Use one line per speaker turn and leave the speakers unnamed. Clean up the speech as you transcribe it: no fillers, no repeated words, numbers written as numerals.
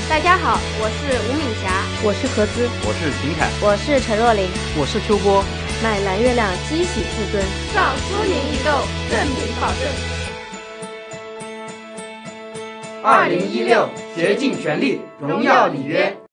大家好，我是吴敏霞，
我是何姿，
我是秦凯，
我是陈若琳，
我是秋波。
买蓝月亮积喜至尊，
上苏宁易购，正品保证。
2016竭尽全力，荣耀里约。